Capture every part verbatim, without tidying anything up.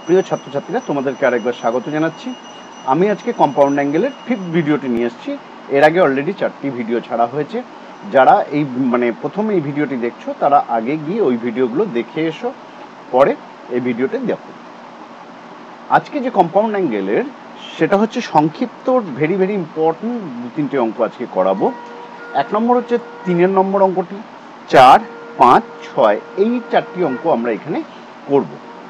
প্রিয় ছাত্রছাত্রীরা, তোমাদেরকে আরেকবার স্বাগত জানাচ্ছি। আমি আজকে কম্পাউন্ড অ্যাঙ্গেলের ফিফথ ভিডিওটি নিয়ে এসেছি। এর আগে অলরেডি চারটি ভিডিও ছাড়া হয়েছে। যারা এই মানে প্রথম এই ভিডিওটি দেখছো তারা আগে গিয়ে ওই ভিডিওগুলো দেখে এসো, পরে এই ভিডিওটি দেখো। আজকে যে কম্পাউন্ড অ্যাঙ্গেলের সেটা হচ্ছে সংক্ষিপ্ত, ভেরি ভেরি ইম্পর্টেন্ট দু তিনটে অঙ্ক আজকে করাবো। এক নম্বর হচ্ছে তিনের নম্বর অঙ্কটি, চার, পাঁচ, ছয়, এই চারটি অঙ্ক আমরা এখানে করব।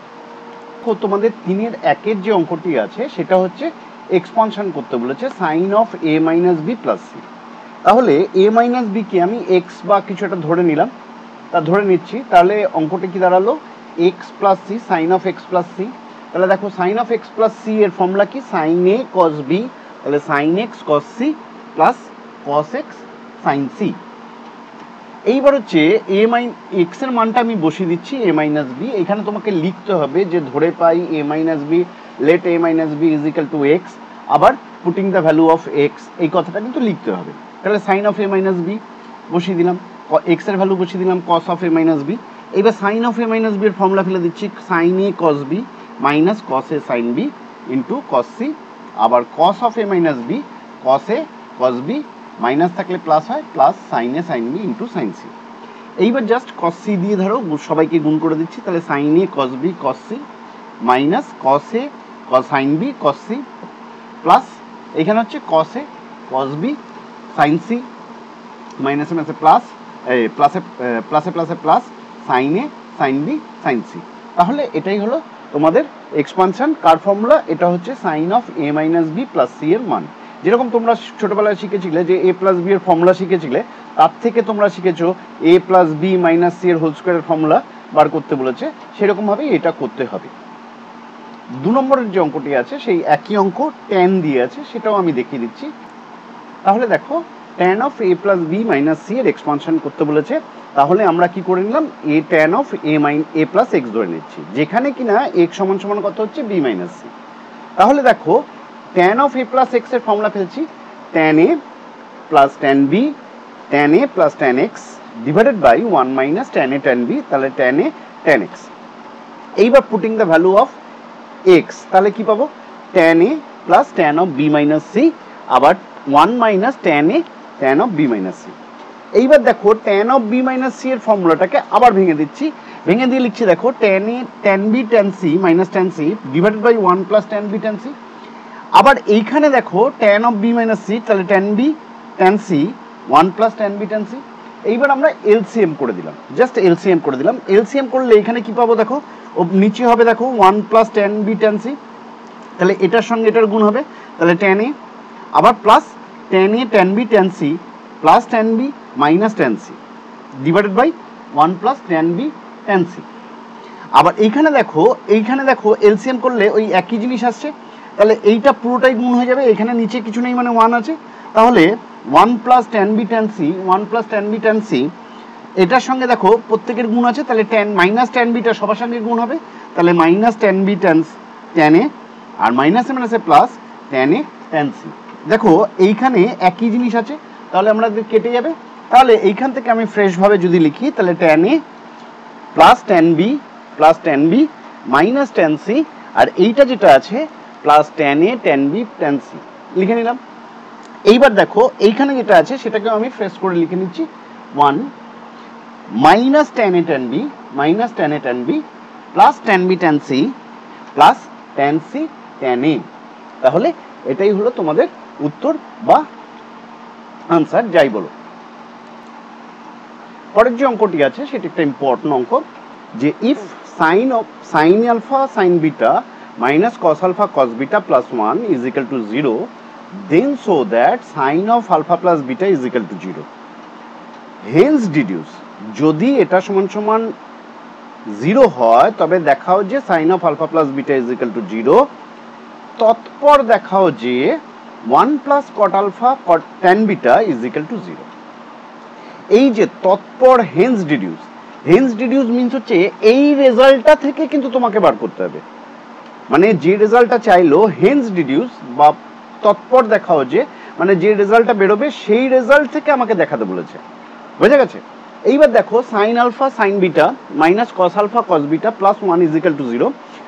তোমাদের তিনের একের যে অঙ্কটি আছে সেটা হচ্ছে এক্সপানশন করতে বলেছে sine of A minus B plus C. তাহলে এ মাইনাস বি কে আমি এক্স বা কিছু একটা ধরে নিলাম, তা ধরে নিচ্ছি। তাহলে অঙ্কটি কি দাঁড়ালো? X plus C, sine of X plus C. তাহলে দেখো sine of X plus C এর ফর্মুলা কি? Sine A cos B. তাহলে sine X cos C plus cos X sine C. এইবার হচ্ছে এ মাইন এক্স এর মানটা আমি বসিয়ে দিচ্ছি এ মাইনাস বি। এখানে তোমাকে লিখতে হবে যে ধরে পাই A minus B, let A minus B is equal to X, আবার putting the value of X, এই কথাটা কিন্তু লিখতে হবে। তাহলে sine of A minus B বসিয়ে দিলাম, এক্স এর ভ্যালু বসিয়ে দিলাম cos of A minus B. এইবার sine of A minus B এর ফর্মুলা ফেলে দিচ্ছি sine A cos B minus cos A sine B into cos C, আবার cos of A minus B cos A cos B, minus থাকলে plus হয়, plus sine A sine B into sine C. এইবার just cos C দিয়ে ধরো সবাইকে গুণ করে দিচ্ছি। তাহলে sine A cos B cos C minus cos A cos sine B cos C, plus এখানে হচ্ছে cos A cos B sine C, মাইনাসে মাইনাসে প্লাস, এই প্লাসে প্লাসে প্লাসে plus sine A sine B sine C. তাহলে এটাই হলো তোমাদের এক্সপানশন। কার ফর্মুলা? এটা হচ্ছে sine of A minus B plus C এর মান। যেরকম তোমরা ছোটবেলায় শিখেছিলে যে এ প্লাস বি এর ফর্মুলা শিখেছিলে, তার থেকে তোমরা শিখেছো A plus B minus C এর হোল স্কোয়ারের ফর্মুলা বার করতে বলেছে, সেরকমভাবেই এটা করতে হবে। দু নম্বরের যে অঙ্কটি আছে সেই একই অঙ্ক, ট্যান দিয়ে আছে, সেটাও আমি দেখিয়ে দিচ্ছি। তাহলে দেখো tan of A plus B minus C এর এক্সপানশন করতে বলেছে। তাহলে আমরা কি করে নিলাম? A tan of A main A plus X ধরে নিচ্ছি, যেখানে কিনা এক্স সমান সমান কত হচ্ছে? B minus C. তাহলে দেখো tan of A plus X এর ফর্মুলা ফেলছি tan A plus tan B, tan A plus tan X divided by one minus tan A tan B, তাহলে ট্যান এ ট্যান এক্স। এইবার putting the value of X, তাহলে কি পাবো? Tan A plus tan of B minus C, আবার one minus tan A tan of B minus C. এইবার দেখো tan of B minus C এর ফর্মুলাটাকে আবার ভেঙে দিচ্ছি। ভেঙে দিয়ে লিখছি দেখো tan A tan B tan C minus tan C divided by one plus tan B tan C. আবার এইখানে দেখো tan of B minus C, তাহলে tan B tan C one plus tan B tan C. এইবার আমরা LCM করে দিলাম, just LCM করে দিলাম। এলসিএম করলে এখানে কি পাবো দেখো, ও নিচে হবে দেখো one plus tan B tan C, তাহলে এটার সঙ্গে এটার গুণ হবে, তাহলে ট্যান এ আবার plus tan A tan B tan C plus tan B minus tan C divided by one plus tan B tan C. আবার এইখানে দেখো এইখানে দেখো এলসিএম করলে ওই একই জিনিস আসছে, তাহলে এইটা পুরোটাই গুণ হয়ে যাবে। এখানে নিচে কিছু নেই মানে ওয়ান আছে, তাহলে one plus tan B tan C one plus tan B tan C, এটার সঙ্গে দেখো প্রত্যেকের গুণ আছে, তাহলে ট্যান মাইনাস ট্যান বিটা সবার সঙ্গে গুণ হবে, তাহলে minus tan B tan tan A, আর মাইনাসে মাইনাসে plus tan A tan C. দেখো এইখানে একই জিনিস আছে, তাহলে আমাদের কেটে যাবে। তাহলে এইখান থেকে আমি ফ্রেশভাবে যদি লিখি, তাহলে tan A plus tan B plus tan B minus tan C, আর এইটা যেটা আছে plus tan A tan B tan C লিখে নিলাম। এইবার দেখো এইখানে যেটা আছে সেটাকে আমি ফ্রেশ করে লিখে নিচ্ছি one minus tan A tan B minus tan A tan B plus tan B tan C plus tan C tan A. তাহলে এটাই হলো তোমাদের উত্তর বা আনসার, যাই বলো। পরের যে অঙ্কটি আছে সেটি একটা ইম্পর্টেন্ট অঙ্ক, যে if sine of sine alpha sine beta minus cos alpha cos beta plus one is equal to zero, then show that sine of alpha plus beta is equal to zero. Hence deduce, যদি এটা সমান সমান zero হয় তবে দেখাও যে sine of alpha plus beta is equal to zero. তৎপর দেখাও যে one plus cot alpha cot tan beta is equal to zero. এই যে তৎপর hence deduce, hence deduce means হচ্ছে এই রেজাল্টটা থেকে কিন্তু তোমাকে বার করতে হবে, মানে যে রেজাল্টটা চাইলো হেন্স ডিডিউস বা তৎপর দেখাও যে, মানে যে রেজাল্টটা বেরোবে সেই রেজাল্ট থেকে আমাকে দেখাতে বলেছে, বুঝে গেছে? এইবার দেখো sine alpha sine beta minus cos alpha cos beta plus one is equal to zero.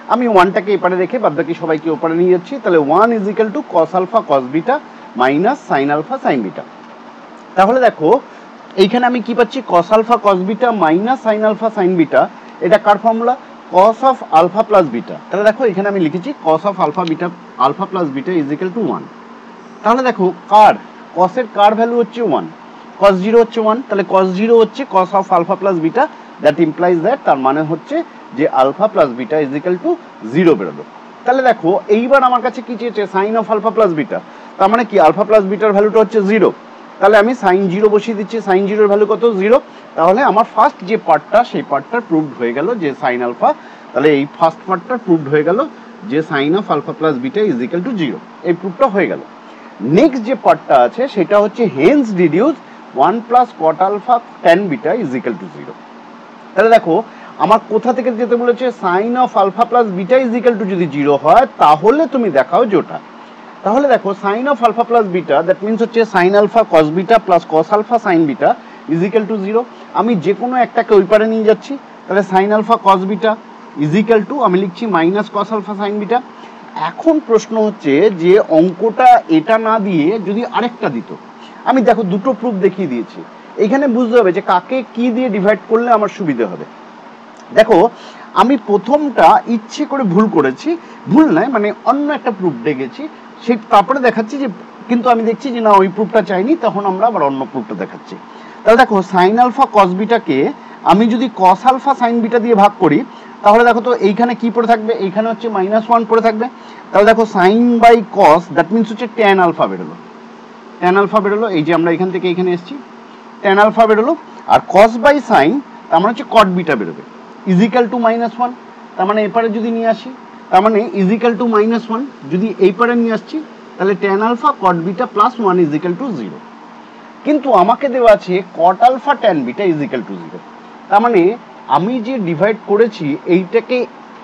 আমি ওয়ানটাকে এপারে রেখে বাদবাকি সবাইকে ওপারে নিয়ে যাচ্ছি। তাহলে one is equal to cos alpha cos beta minus sine alpha sine beta. তাহলে দেখো এইখানে আমি কি পাচ্ছি, cos alpha cos beta minus sine alpha sine beta, এটা কার formula, cos of alpha plus beta. তাহলে দেখো এখানে আমি লিখেছি cos of alpha beta alpha plus beta is equal to one. তাহলে দেখো কার কসের কার ভ্যালু হচ্ছে ওয়ান, কস জিরো হচ্ছে ওয়ান, তাহলে কস জিরো হচ্ছে cos of alpha plus beta, that implies that, তার মানে হচ্ছে যে alpha plus beta is equal to zero বেরোলো। তাহলে দেখো এইবার আমার কাছে কি চেয়েছে, sine of alpha plus beta, তার মানে কি আলফা প্লাস বিটার ভ্যালুটা হচ্ছে জিরো। তাহলে আমি সাইন জিরো বসিয়ে দিচ্ছি, সাইন জিরোর ভ্যালু কত, জিরো। তাহলে আমার ফার্স্ট যে পার্টটা সেই পার্টটা প্রুভড হয়ে গেল যে সাইন আলফা, তাহলে এই ফার্স্ট পার্টটা প্রুভড হয়ে গেল যে sine of alpha plus beta is equal to zero, এই প্রুভটা হয়ে গেল। নেক্সট যে পার্টটা আছে সেটা হচ্ছে hence deduce one plus cot alpha tan beta is equal to zero. তাহলে দেখো আমার কোথা থেকে যেতে বলেছে, sine of alpha plus beta is equal to যদি জিরো হয় তাহলে তুমি দেখাও যেটা। তাহলে দেখো sine of alpha plus beta that means হচ্ছে sine alpha cos beta plus cos alpha sine beta is equal to zero. আমি যে কোনো একটাকে ওই পারে নিয়ে যাচ্ছি, তাহলে sign alpha cos beta is equal to আমি লিখছি minus cos alpha sine beta. এখন প্রশ্ন হচ্ছে যে অঙ্কটা এটা না দিয়ে যদি আরেকটা দিত, আমি দেখো দুটো প্রুফ দেখিয়ে দিয়েছি, এখানে বুঝতে হবে যে কাকে কি দিয়ে ডিভাইড করলে আমার সুবিধা হবে। দেখো আমি প্রথমটা ইচ্ছে করে ভুল করেছি, ভুল নয় মানে অন্য একটা প্রুফ দেখেছি, সেই তারপরে দেখাচ্ছি যে কিন্তু আমি দেখছি যে না ওই প্রুফটা চাইনি, তখন আমরা আবার অন্য প্রুফটা দেখাচ্ছি। তাহলে দেখো সাইন আলফা কস বিটাকে আমি যদি কস আলফা সাইন বিটা দিয়ে ভাগ করি, তাহলে দেখো তো এইখানে কি পড়ে থাকবে, এইখানে হচ্ছে মাইনাস ওয়ান পড়ে থাকবে। তাহলে দেখো sine by cos that means হচ্ছে ট্যান আলফা বেরোলো, ট্যান আলফা বেরোলো, এই যে আমরা এখান থেকে এখানে এসেছি ট্যান আলফা বেরোলো। আর কস বাই সাইন তার মানে হচ্ছে কট বিটা বেরোবে ইজিক্যাল টু মাইনাস ওয়ান, তার মানে এপারে যদি নিয়ে আসি তার মানে ইজিক্যাল টু মাইনাস ওয়ান, যদি এই পারে নিয়ে আসছি তাহলে tan alpha cot beta plus one is equal to zero. কিন্তু আমাকে দেওয়া আছে cot alpha tan beta is equal to zero, তার মানে আমি যে ডিভাইড করেছি এইটাকে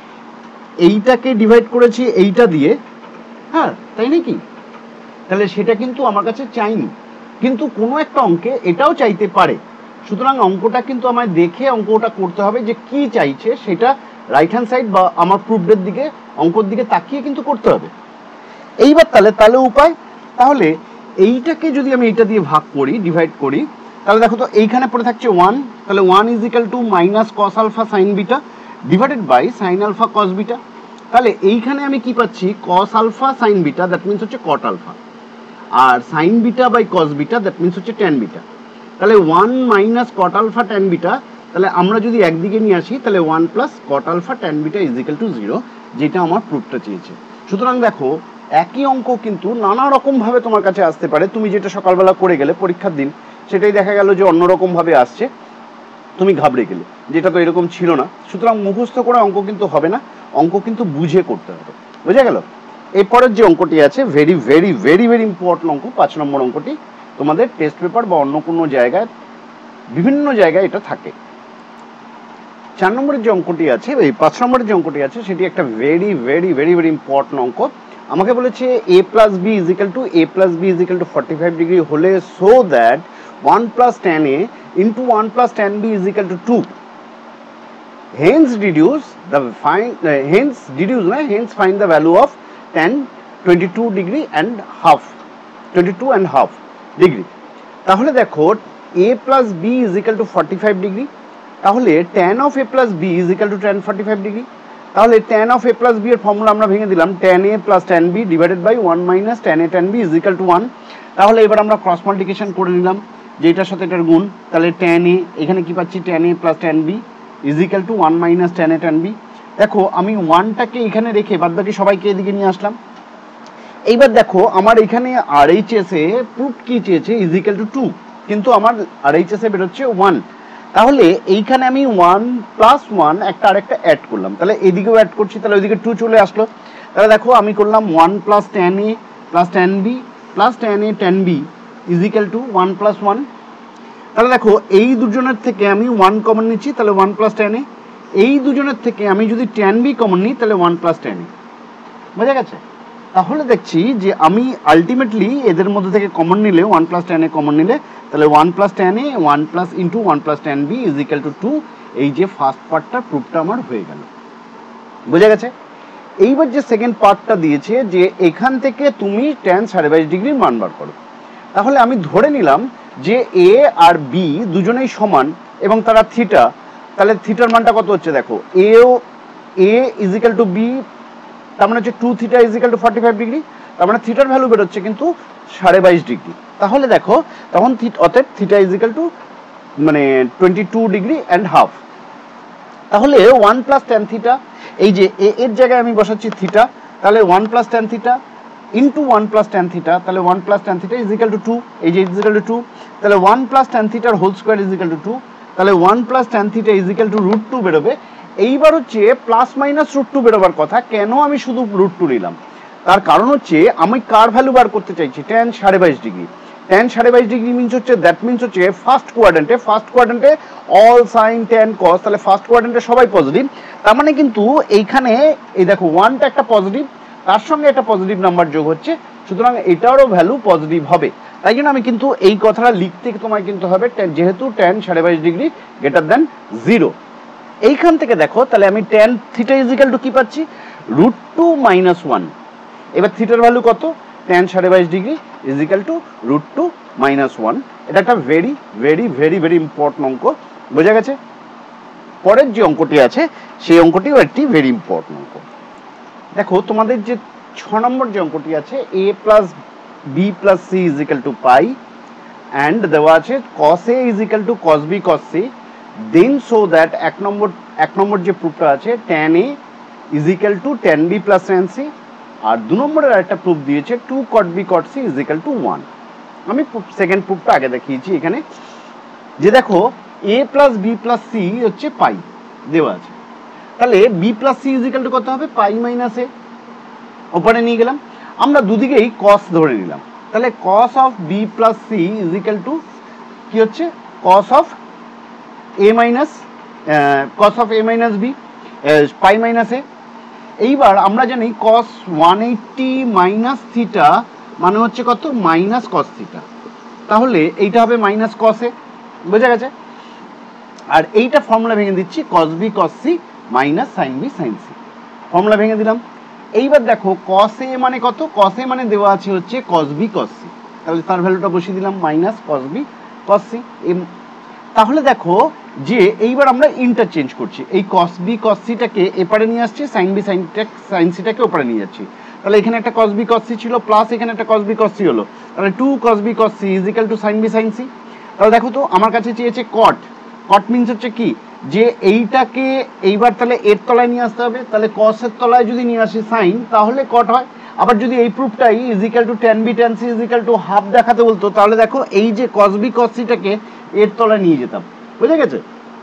এইটাকে ডিভাইড করেছি এইটা দিয়ে, হ্যাঁ তাই নাকি, তাহলে সেটা কিন্তু আমার কাছে চাইনি, কিন্তু কোনো একটা অঙ্কে এটাও চাইতে পারে। সুতরাং অঙ্কটা কিন্তু আমায় দেখে অঙ্কটা করতে হবে যে কি চাইছে, সেটা রাইট হ্যান্ড সাইড বা আমার প্রুফের দিকে অঙ্কর দিকে তাকিয়ে কিন্তু করতে হবে। এইবার তাহলে তাহলে উপায়, তাহলে এইটাকে যদি আমি এইটা দিয়ে ভাগ করি ডিভাইড করি, তাহলে দেখো তো এইখানে পড়ে থাকছে ওয়ান, তাহলে one is equal to minus cos alpha sine beta divided by sine alpha cos beta. তাহলে এইখানে আমি কি পাচ্ছি, cos alpha sine beta that means হচ্ছে কট আলফা, আর sine beta by cos beta that means হচ্ছে tan beta. তাহলে one minus cot alpha tan beta, তাহলে আমরা যদি একদিকে নিয়ে আসি তাহলে one plus cot alpha tan beta is equal to zero, যেটা আমার প্রুফটা চেয়েছে। সুতরাং দেখো একই অঙ্ক কিন্তু নানা রকমভাবে তোমার কাছে আসতে পারে, তুমি যেটা সকালবেলা করে গেলে পরীক্ষার দিন সেটাই দেখা গেল যে অন্যরকমভাবে আসছে, তুমি ঘাবড়ে গেলে, যেটা তো এরকম ছিল না। সুতরাং মুখস্থ করে অঙ্ক কিন্তু হবে না, অঙ্ক কিন্তু বুঝে করতে হবে, বুঝা গেল। এরপরের যে অঙ্কটি আছে very very very very important অঙ্ক, পাঁচ নম্বর অঙ্কটি তোমাদের টেস্ট পেপার বা অন্য কোনো জায়গায় বিভিন্ন জায়গায় এটা থাকে। চার নম্বরের যে অঙ্কটি আছে, এই পাঁচ নম্বরের যে অঙ্কটি আছে সেটি একটা very very very very important অঙ্ক। আমাকে বলেছে A plus B is equal to A plus B is equal to forty five degree হলে so that one plus ten A into one plus ten B is equal to two. Hence deduce the fine hence deduce না hence find the value of ten twenty two degree and half twenty two and half degree. তাহলে দেখো A plus B is equal to forty five degree, তাহলে tan of A plus B is equal to tan forty five degree. তাহলে tan of A plus B এর formula আমরা ভেঙে দিলাম, tan A plus tan B divided by one minus tan A tan B is equal to one. তাহলে এবার আমরা cross multiplication করে নিলাম যে এটার সাথে এটার গুণ, তাহলে ট্যান এ এখানে কি পাচ্ছি tan A plus tan B is equal to one minus tan A tan B. দেখো আমি ওয়ানটাকে এখানে রেখে বাদ বাকি সবাইকে এদিকে নিয়ে আসলাম। এইবার দেখো আমার এখানে আর এইচ এস এ প্রুফ কি চেয়েছে ইজ ইকাল টু টু, কিন্তু আমার আর এইচ এস এ বেরোচ্ছে ওয়ান। তাহলে এইখানে আমি ওয়ান প্লাস ওয়ান একটা আরেকটা অ্যাড করলাম, তাহলে এদিকেও অ্যাড করছি, তাহলে ওইদিকে টু চলে আসলো। তাহলে দেখো আমি করলাম one plus tan A plus tan B plus tan A tan B is equal to one plus one. তাহলে দেখো এই দুজনের থেকে আমি ওয়ান কমন নিচ্ছি, তাহলে ওয়ান প্লাস ট্যান এ। এই দুজনের থেকে আমি যদি ট্যান বি কমন নিই তাহলে ওয়ান প্লাস ট্যান এ, বোঝা গেছে। তাহলে দেখছি যে আমি আলটিমেটলি এদের মধ্যে থেকে কমন নিলে one plus tan A common নিলে তাহলে one plus tan A one plus into one plus tan B is equal to two, এই যে ফার্স্ট পার্টটা প্রুফটা আমার হয়ে গেল, বোঝা গেছে। এইবার যে সেকেন্ড পার্টটা দিয়েছে যে এখান থেকে তুমি ট্যান সাড়ে বাইশ ডিগ্রির মান বার করো। তাহলে আমি ধরে নিলাম যে এ আর বি দুজনেই সমান এবং তারা থিটা, তাহলে থিটার মানটা কত হচ্ছে দেখো, এও এ ইজিক্যাল টু বি, তার মানে হচ্ছে two theta is equal to forty five degree, তার মানে থিটার ভ্যালু বেরোচ্ছে কিন্তু সাড়ে বাইশ ডিগ্রি। তাহলে দেখো তখন অতএব থিটা ইজিক্যাল টু মানে twenty two degree and half. তাহলে ওয়ান প্লাস ট্যান থিটা, এই যে এ এর জায়গায় আমি বসাচ্ছি থিটা, তাহলে one plus tan theta into one plus tan theta, তাহলে one plus tan theta is equal to two, এই যে ইজিক্যাল টু টু, তাহলে ওয়ান প্লাস ট্যান থিটার whole square is equal to two, তাহলে one plus tan theta is equal to root two বেরোবে। এইবার হচ্ছে plus minus root two বেরোবার কথা, কেন আমি শুধু রুট টু নিলাম, তার কারণ হচ্ছে আমি কার ভ্যালু বার করতে চাইছি, ট্যান সাড়ে বাইশ ডিগ্রি। ট্যান সাড়ে বাইশ ডিগ্রি মিনস হচ্ছে দ্যাট মিনস হচ্ছে ফার্স্ট কোয়াড্রেন্টে, ফার্স্ট কোয়াড্রেন্টে অল সাইন ট্যান কস, তাহলে ফার্স্ট কোয়াড্রেন্টে সবাই পজিটিভ। তার মানে কিন্তু এইখানে এই দেখো ওয়ানটা একটা পজিটিভ, তার সঙ্গে একটা পজিটিভ নাম্বার যোগ হচ্ছে, সুতরাং এটারও ভ্যালু পজিটিভ হবে। তাই জন্য আমি কিন্তু এই কথাটা লিখতে তোমায় কিন্তু হবে যেহেতু ট্যান সাড়ে বাইশ ডিগ্রি গ্রেটার দেন জিরো। এইখান থেকে দেখো তাহলে আমি ট্যান থিটা ইজিক্যাল টু কি পাচ্ছি, রুট টু মাইনাস ওয়ান। এবার থিটার ভ্যালু কত, ট্যান সাড়ে বাইশ degree is equal to root two minus one. এটা একটা very very very very important অঙ্ক, বোঝা গেছে। পরের যে অঙ্কটি আছে সেই অঙ্কটিও একটি ভেরি ইম্পর্টেন্ট অঙ্ক। দেখো তোমাদের যে ছ নম্বর যে অঙ্কটি আছে, A plus B plus C is equal to pi and দেওয়া আছে cos A is equal to cos B cos C, then so that এক নম্বর এক নম্বর যে প্রুফটা আছে tan A is equal to tan B plus tan C, আর দু নম্বরের আরেকটা প্রুফ দিয়েছে two cot B cot C is equal to one. আমি সেকেন্ড প্রুফটা আগে দেখিয়েছি এখানে, যে দেখো A plus B plus C হচ্ছে পাই দেওয়া আছে, তাহলে B plus C is equal to কত হবে, পাই মাইনাস এ। ওপরে নিয়ে গেলাম, আমরা দুদিকেই কস ধরে নিলাম, তাহলে cos of B plus C is equal to কি হচ্ছে, cos of A minus cos of A minus B pi minus A. এইবার আমরা জানি cos one eighty minus theta মানে হচ্ছে কত, মাইনাস কস থিটা, তাহলে এইটা হবে মাইনাস কস এ, বোঝা গেছে। আর এইটা ফর্মুলা ভেঙে দিচ্ছি, cos B cos C minus sine B sine C, formula ভেঙে দিলাম। এইবার দেখো কস এ মানে কত, কস এ মানে দেওয়া আছে হচ্ছে কস বি কস সি, তাহলে তার ভ্যালুটা বসিয়ে দিলাম minus cos B cos C. তাহলে দেখো যে এইবার আমরা ইন্টারচেঞ্জ করছি, এই কস বি কস সিটাকে এপারে নিয়ে আসছি, সাইন বি সাইন সাইন সিটাকে ওপারে নিয়ে যাচ্ছি, তাহলে এখানে একটা কস বি কস সি ছিল প্লাস এখানে একটা কস বি কস সি হলো, তাহলে two cos B cos C is equal to sine B sine C. তাহলে দেখো তো আমার কাছে চেয়েছে কট, কট মিনস হচ্ছে কি, যে এইটাকে এইবার তাহলে এর তলায় নিয়ে আসতে হবে, তাহলে কসের তলায় যদি নিয়ে আসি সাইন তাহলে কট হয়। আবার যদি এই প্রুফটাই is equal to tan B tan C is equal to half দেখাতে বলতো, তাহলে দেখো এই যে কস বি কস সিটাকে এর তলায় নিয়ে যেতাম, বুঝে গেছে।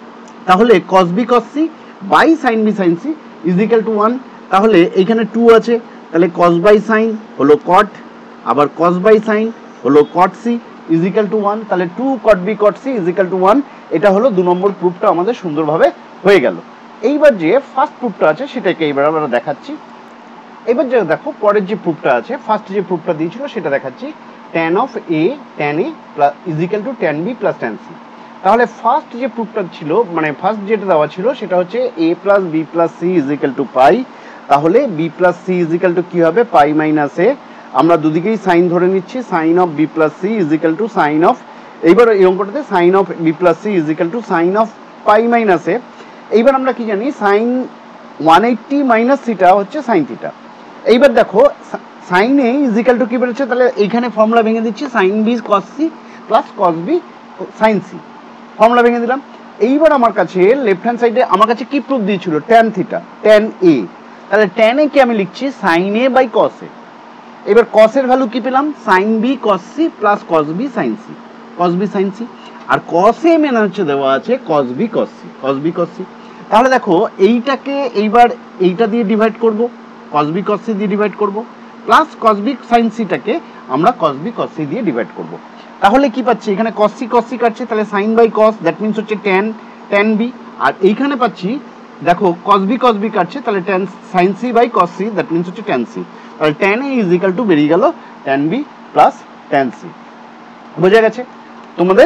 তাহলে cos B cos C by sine B sine C is equal to one, তাহলে এইখানে টু আছে, তাহলে কস বাই সাইন হলো কট, আবার কস বাই সাইন হলো cot C is equal to one, তাহলে two cot B cot C is equal to one. এটা হলো দু নম্বর প্রুফটা আমাদের সুন্দরভাবে হয়ে গেল। এইবার যে ফার্স্ট প্রুফটা আছে সেটাকে এইবার আমরা দেখাচ্ছি। এবার যে দেখো পরের যে প্রুফটা আছে, ফার্স্ট যে প্রুফটা দিয়েছিল সেটা দেখাচ্ছি, tan of A tan A plus is equal to tan B plus tan C. তাহলে ফার্স্ট যে প্রুফটা ছিল মানে ফার্স্ট যেটা দেওয়া ছিল সেটা হচ্ছে A plus B plus C is equal to pi, তাহলে B plus C is equal to কি হবে, পাই মাইনাস এ। আমরা দুদিকেই সাইন ধরে নিচ্ছি, sine of B plus C is equal to sine of, এইবার এই অঙ্কটাতে sine of B plus C is equal to sine of pi minus A. এইবার আমরা কি জানি, sine one eighty minus theta হচ্ছে সাইন থিটা। এইবার দেখো সাইন এ ইজিক্যাল টু কি বেরোচ্ছে, তাহলে এইখানে ফর্মুলা ভেঙে দিচ্ছি, sine B cos C plus cos B sine C, formula ভেঙে দিলাম। এইবার আমার কাছে লেফট হ্যান্ড সাইডে আমার কাছে কি প্রুফ দিয়েছিল, ট্যান থিটা ট্যান এ, তাহলে ট্যান এ কে আমি লিখছি সাইন এ বাই কস এ। এবার কসের ভ্যালু কি পেলাম, sine B cos C plus cos B sine C, cos B sine C, আর কস এ মানে হচ্ছে দেওয়া আছে cos B cos C, cos B cos C. তাহলে দেখো এইটাকে এইবার এইটা দিয়ে ডিভাইড করব, কস বি কস সি দিয়ে ডিভাইড করব, প্লাস কস বি সাইন সিটাকে আমরা কস বি কস সি দিয়ে ডিভাইড করব। তাহলে কি পাচ্ছি, এখানে কস সি কস সি কাটছে, তাহলে sine by cos that means হচ্ছে ট্যান ট্যান বি, আর এইখানে পাচ্ছি দেখো কস বি কস বি কাটছে, তাহলে tan sine C by cos C that means হচ্ছে ট্যান সি, তাহলে tan A is equal to বেরিয়ে গেল tan B plus tan C, বোঝা গেছে তোমাদের।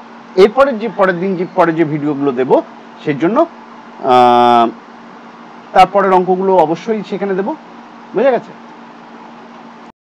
এরপরের যে পরের দিন যে পরের যে ভিডিওগুলো দেবো সেই জন্য তারপরের অঙ্কগুলো অবশ্যই সেখানে দেবো, বুঝে গেছে।